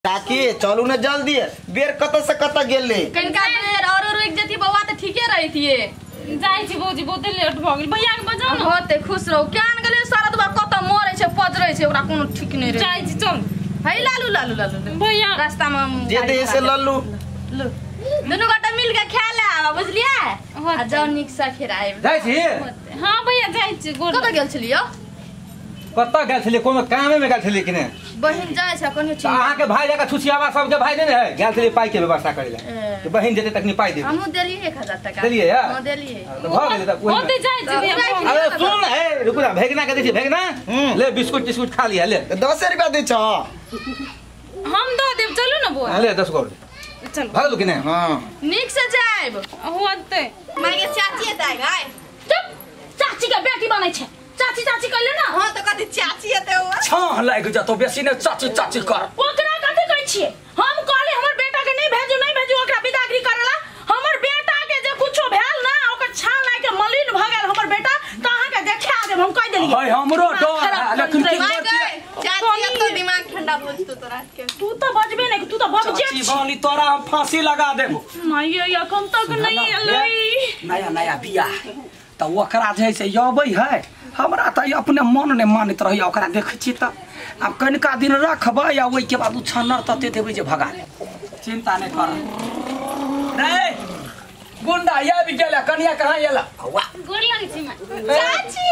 काकी चलू न जल्दी बेर कत से कत गेले कनका बेर और एक जति बउआ त ठीके रही थिए जाई छी भौजी बहुत लेट भ गेल भैया के बजाऊ न होते खुश रहो क्यान गेले सारा दुबा कत मरे छे पजरै छे ओकरा कोनो ठीक नै रे जाई छी चल है लालू भैया रास्ता में जे दे से लल्लू लो दोनों गोटा मिल के खा ले आवा बुझलिए आ जाओ निक से फिर आए जाई छी हां भैया जाई छी गोल कत गेल छलियो कत गेल छलिए कोनो कामे में गेल छलिए कि ने बहिन जाय छै कोनो चीज अहाँ के भाई जका छुछियावा सब के भाई ने है गेल छलिए पाई के व्यवस्था करे ले तो बहिन जेते तक नहीं पाई दे हमहु देलिए 1000 टका देलिए या हां देलिए तो भ गेल त ओते जाय छी अरे सुन ए रुक ना भेगना के दी भेगना ले बिस्कुट टिस्कुट खा लिया ले 10 रुपया दे छ हम दो देब चलू न बुआ ले 10 गो चल भाग कि ने हां निक से जाइब होते मागे चाची एतै गाय चुप चाची के बेटी बनै छै चाची चाची कहले ना हां त कथि चाची एतै ओ छह लाग जतो बेसी ने चाची चाची कर ओकरा कथि कहै छियै हम कहले हमर बेटा के नहीं भेजू ओकरा विदागरी करला हमर बेटा के जे कुछो भेल ना ओकर छान लाग के मलिन भ गेल हमर बेटा त अहाँ के देखा देब हम कह देलिए हाय हमरो डर लेकिन की चाची तो दिमाग ठंडा बोलतो तोरा के तू तो बजबे नहीं तू तो बज जे चाची बाली तोरा हम फांसी लगा देबो नहीं ये कम तक नहीं एलै नया नया बिया त ओकरा जे से यबै है हमरा त अपने मन ने मानित रही ओकरा देख छी त अब कनिका दिन रखबै या ओइ के बाद छन्नर तते देबै जे भगा ले चिंता नहीं कर रे गुंडा या भी गेला कनिया कहां गेला वाह गोर लगे छी मां चाची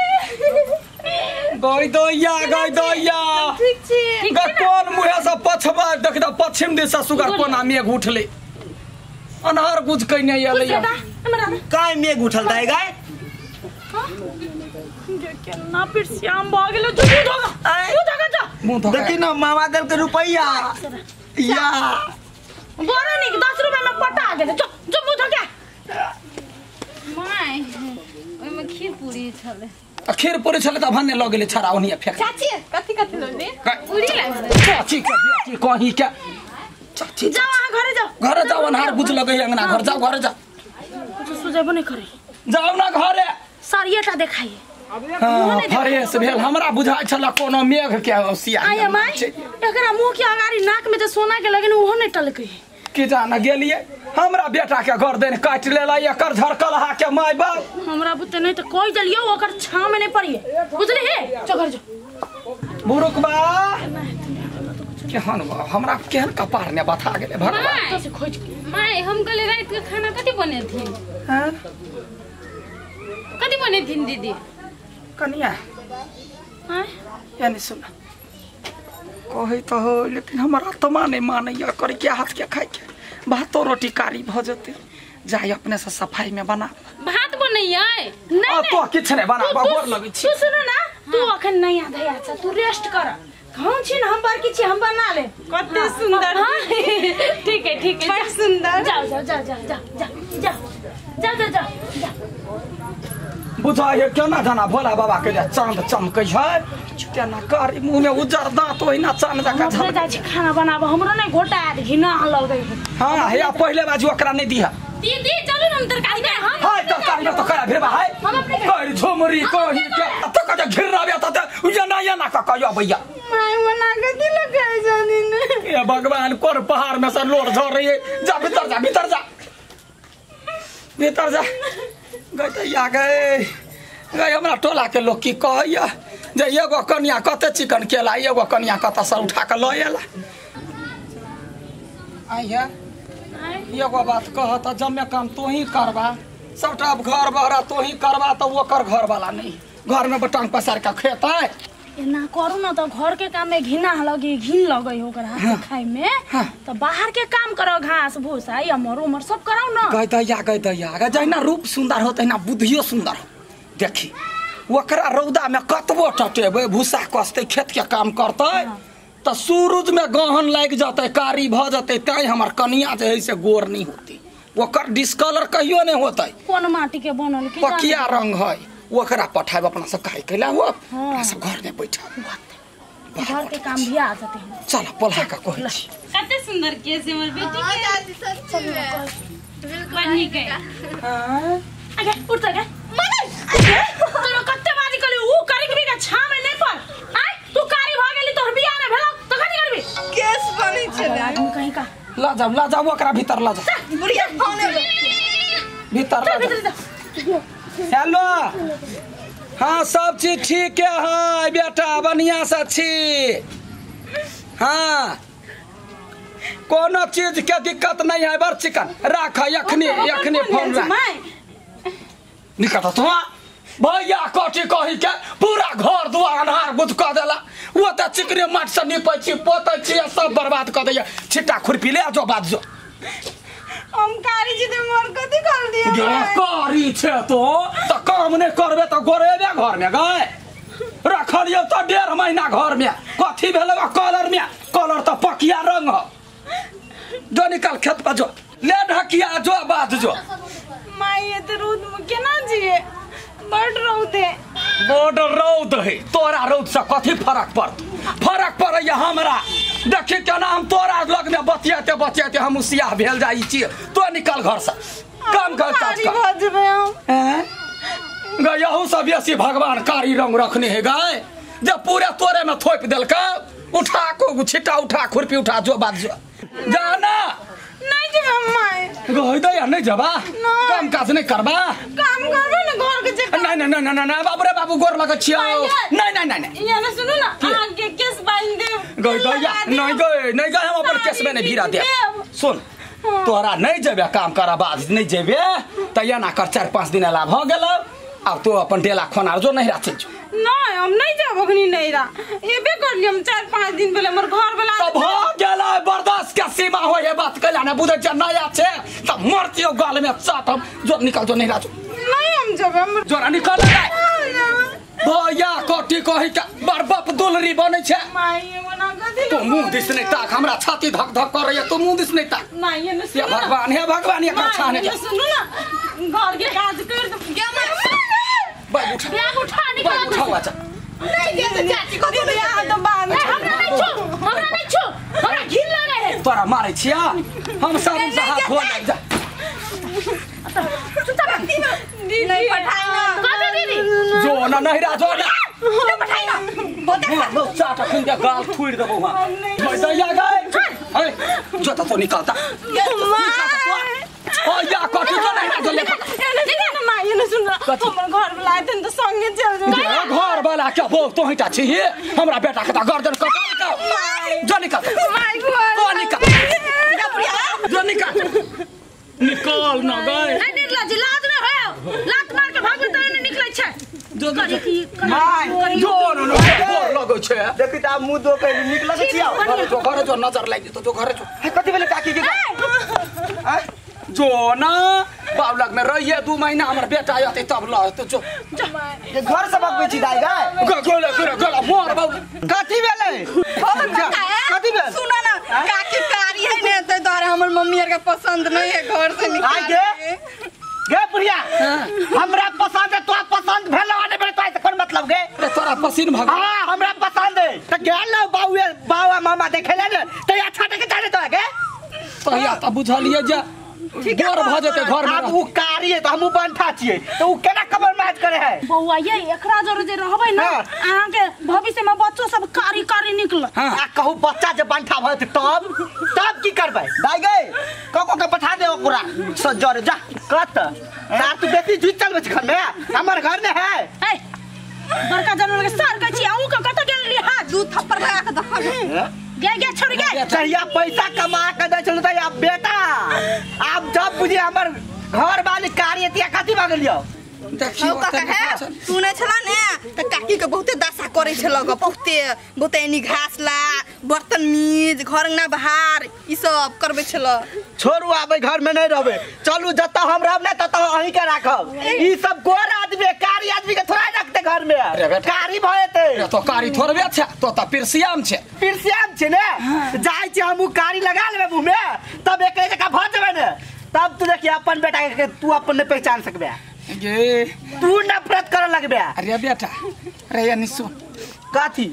गई दैया ठीक छी कोन मुहे से पछबा देख द पश्चिम दिशा सुगर कोना मेघ उठले अनहर बुझ कइने एलै काय मेघ उठल दाई गाय केना फिर श्याम भ गेल तू धोगा जा देखी न मामा देल के रुपैया या बोरा नहीं 10 रुपया में पटा गेल जो मुंह धोगा माय ओइ में खीर पूरी छले खीर पूरी छले त भन्ने ल गेले छरा ओनिया फेक चाची कथि लो दे पूरी लाग चाची के बेटी कहीं के चाची जाओ घरे जाओ घर जाओ अनहार बुझ लगे अंगना घर जाओ कुछ सुझेबो नहीं करे जाओ ना घरे सारियटा देखाइए हां फरेस भेल हमरा बुझाय छला कोनो मेघ के ओसिया आय माय एकरा मुंह के अगाड़ी नाक में जे सोना के लगन ओहो नहीं टलकै के जाना गेलिए हमरा बेटा के घर देन काट लेला एकर झरकलहा के माय बाप हमरा बुते नहीं त कोई दलियो ओकर छाम में नहीं पड़िए बुझले हे चल घर जा बुरुकबा केहन बा हमरा केहन कपार ने बता गेले भगवान तो से खोज माय हम कल रात के खाना कथि बने थी हां कथि बने थी दीदी कनिया हां यानी सुन कहे तो हो लेकिन हमारा आत्मा नहीं मानैया कर के हाथ के खाए के भातो रोटी कारी भ जते जाय अपने से सफाई में बना भात बनैया नहीं तो किछ नहीं बना गोर लगै छी तू सुन ना तू अखन नहीं आधा छ तू रेस्ट कर खाऊं छी ना हम बार की छी हम बना ले कते सुंदर ठीक है बड़ सुंदर जा बुझाए केना जाना भोला बाबा के चांद चमकै है केना कारी मुंह में उजर दांत ओहिना चांद जका हम जा छी खाना बनाबो हमरो नहीं घोटा घिना लगै हां हे पहले बाजू ओकरा नहीं दिया दीदी चलू हम तरकारी में हम हाय तरकारी तो करा फिर भाई कर झोमरी कही के त कजा घिरनाबे त या ना कहियो भैया माय मना के दिल लगाई जानी ने ए भगवान कोर पहाड़ में से लोर झर रही है जा भीतर जा गई गई हमरा टोला के लोग की कहैया जे एगो कनिया कते चिकन केला एगो कनिया कत से उठा के ल एला आइया एगो बात कह त जम्मे काम तू ही करबा सबटा घर बहरा तू ही करबा त ओकर घर वाला नहीं घर में बटांग पसार के खेतै ना करू ना तो घर के काम में घिन लगे ओकरा खाए में तो बाहर के काम करो घास भूसा या मर सब कराओ ना गई दैया जहिना रूप सुंदर हो तहिना बुद्धियो सुंदर हो देखी ओकरा रौदा में कतबो टटेबे भूसा कसते खेत के काम करते तो सूरज में गहन लाग जाते कारी भ जाते तै हमर कनिया जे है से गोर नहीं होती ओकर डिस्कलर कहियो नहीं होते कौन माटी के बनल की पकिया रंग है ओकरा पठाब अपना सब काहे कैला हो अपना सब घर में बैठा घर के काम भी आ जाते हैं चल पलहा का कहै छी कते सुंदर के से हमर बेटी के दादी सच में बनी गई हां आगे उठ जा मगर तोरा कते बाजी कली ऊ करी के छा में नहीं पर आय तू कारी भ गेली तोर बियाह में भेलो तो कथि करबी केस बनी छले आदमी कहीं का ला जाओ ओकरा भीतर ला जाओ बुढ़िया फोने भीतर ला जाओ हेलो हाँ सब चीज ठीक है बेटा बढ़िया से छी हाँ कोनो चीज के दिक्कत नहीं है बड़ चिकन राख यखनी फोन रख निकल तो भैया कथी कही के पूरा घर दुआर अन्हार बुझ क देला वो तो चिकने माट से निपै छी पोतै छी सब बर्बाद क दैया छिट्टा खुरपी ले जो बात जो हम कारी जी दे मोर कथी कर दिए कारी छे तो काम नहीं करबे तो गोरेबे घर में गए रखलियो तो 1.5 महीना घर में कथी भेलै कलर तो पकिया रंग हो जो निकल खेत पर जो ले ढकिया जो बात जो माई ये तो रोद में केना जिए बड़ रौद है तोरा रौद से कथी फरक पड़ै हमरा देखी केना हम तोरा लग में बतियाते हम उसिया भेल जाइ छी तो निकल घर से काम कर काज कर यहू सब बेसी भगवान कारी रंग रखने है गाय जब पूरे तोरे में थोप देलका उठा को छिट्टा उठा खुरपी उठा जो बात जो जाना नहीं जब माई गई दया नहीं जबा काम काज नहीं करबा काम करबे ना घर के जे नहीं बाबू रे बाबू गोर लगे छियो नहीं ये ना सुनो ना आगे केस बांध दे गई दया नहीं गए हम अपन केस में नहीं भिरा दे सुन तोरा नहीं जेबे काम करा बाद नहीं जेबे त या ना कर 4-5 दिन लाभ हो गेल अब तो अपन डेला खोना जो नहीं राख जो नहीं हम नहीं जाब अखनी नहीं रा एबे कर लियो हम 4-5 दिन पहले हमर घर वाला तब हो गेला बर्दाश्त के सीमा हो ये बात कहला ना बुझे छ नया छे त मरतियो गाल में चाट हम जो निकल जो नहीं राख नहीं हम जब हम जोरा निकल भैया कथी कही के बड़ बाप दुलरी बनै छै माई ये बना कथी तो मुंह दिस नहीं ताक हमरा छाती धक धक करे तो मुंह दिस नहीं ताक नहीं ये ना हे भगवान ये कर छाने ये सुनो ना घर के काज कर दो क्या मैं बैग उठा निकाल उठाओ अच्छा नहीं ये तो चाची को दे दिया तो बाद में हमरा नहीं छू हमरा घिन लगे है तोरा मारे छिया हम सब हाथ धो ले जा नहीं पठाई ना कथी दीदी जो ना नहीं रा जो ना नहीं पठाई ना लो चाटा खुन के गाल थुड़ देबो हां मैं दैया गए ए जो तो निकलता ओ या कथी जो नहीं रा जो ले मां ये ना सुन हमर घर वाला आते तो संगे चल जाओ घर वाला क्या बो तो हिटा छी हमरा बेटा के गर्दन कटा जो निकल माई को निकल निकल ना गए नहीं निकला जी लाज ना हो लात मार के भाग तो नहीं निकलै छै जो करी की माय जो न बोर लगै छै देखी त मुंह दो के निकल के छिया घर जो नजर लागि तो जो घर जो कथी भेले काकी के जो ना बाबलक में रहिए 2 महीना हमर बेटा आते तब ल तो जो घर से बकबे छी दाई गाय गोला मोर बाबू कथी भेले कथी भेल सुना ना काकी कारी है ने तो द्वारा हमर मम्मी आर के पसंद नहीं है घर से निकाल गे बुढ़िया हमरा पसंद है तोरा पसंद भेल आने बेटा तो कोन मतलब गे तोरा पसीन भगवान हां हमरा पसंद है त गेल ना बाबा मामा देखेले ने त अच्छा के जाने तो गे तहिया त बुझलिए जे गोर भ जते घर में अब उ कारी है त हमहु बनठा छिए त उ केना कबर मैच करे है बौआ ये एकरा जरे जे रहबै ना अहाँ के भविष्य में बच्चो सब कारी निकल आ कहू बच्चा जे बनठा भत तब की करबै दाई गे कोको के पठा दे पूरा सजर जा कत तार तू बेटी जुट चलबे छ घर में हमर घर में है बड़का जनल के सार कहै छी अहू के कत गेल रही हाथ दू थप्पड़ लगा के देखा गे छोड़ गे चाहिए पैसा कमा के दे चलता या बेटा आप जब बुझे हमर घर वाली कार्य तिया कथी भ गेलियो देखियो सुने छला ने त काकी के बहुते दशा करे छल ग बहुते एनी घास ला बर्तन मीज घर ना बाहर ई सब करबे छल छोड़ू आबे घर में नहीं रहबे चलू जत हम रहब ना तत अही के राखब ई सब गोर आदमी कारी आदमी के थोड़ा रखते घर में कारी भएते तो कारी थोड़बे छ तो त पिरसियाम छ ने जाय छी हमहु कारी लगा लेबे मुंह में तब एक जगह भ जेबे ने तब तू देखिए अपन बेटा के तू अपन नहीं पहचान सकबे गे तू नफरत करे लगबे अरे बेटा रे यानी सुन काथी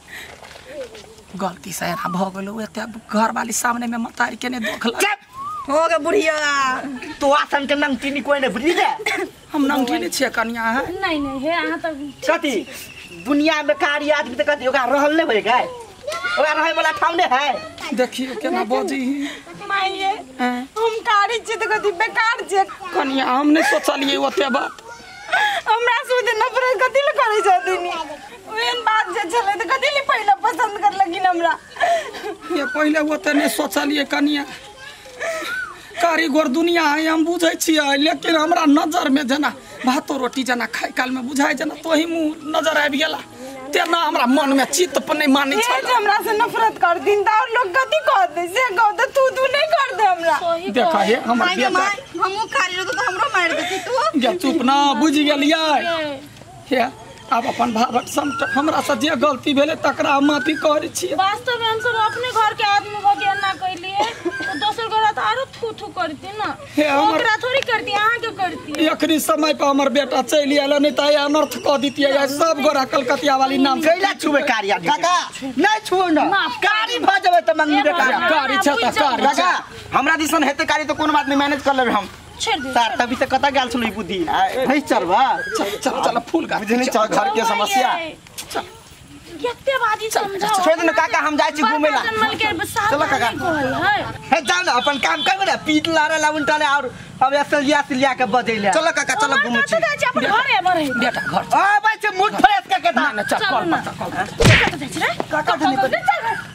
गलती से ना भ गेलो एते घर वाली सामने में मतारी के ने देखल हो गे बुढ़िया तो आसन के नंगटीनी कोई नहीं बुझी दे हम नंगटीनी छे कन्या है नहीं हे अहाँ त कथी दुनिया में कारी आदमी त कथी ओकरा रहल नहीं भई गाय ओकरा रहे वाला ठाव नहीं है देखिए केना बजी माइए हम कारी छी त कथि बेकार छै कनिया हम नहीं सोचलिए ओते बात हमरा सुध नफरत कथि ल करै छथिन ओहन बात जे छले त कथि ल पहिला पसंद कर लगिन हमरा ये पहले ओते नहीं सोचलिए कनिया कारीगर दुनिया है हम बुझे छियै लेकिन हमरा नजर में जना भातो रोटी जना खाई काल में बुझाई जना तोही मुंह नजर आबि गेला तेना हमरा मन में चित्त पर नहीं माने छै जे हमरा से नफरत कर दिन त और लोग कथि कहते से कहते तू नहीं कर दे हमरा देखा हे हमर बेटा हमहु खाली रहतो त हमरो मार देती तू या चुप ना बुझ गेलियै हे अब अपन भारत समझ हमरा से जे गलती भेले तकरा माफी करै छी वास्तव में हम सब अपने घर के आदमी को के ना कइलिए तो दोसर घर त आरो थू थू करती ना ओकरा थोड़ी करती अहाँ के करती एकरी समय पे हमर बेटा चली आइल नहीं त अनर्थ क दितियै या सब गोरा कलकतिया वाली नाम कैला छुबे कारिया काका नहीं छुओ न कारी भ जबे त मंगी बेकार कारी छ त कारी काका हमरा दिसन हेते कारी त कोन बात नहीं मैनेज कर लेबे हम छोड़ दे तार तभी से कता गेल छलई बुद्धि नहीं चलबा चल फूल गा बुझनी चल घर के समस्या केते बाजी समझाओ छोड़ दे काका हम जाई छी घूमे ला चलो काका हे जाओ ना अपन काम कर ना पीट लारे ला उल्टा ले और अब असलिया सिलिया के बजैले चलो काका चलो घूमे छी अपन घर है मरे बेटा घर आ भाई से मुठ फ्रेश के केता चल चल कर ना काका काका धनी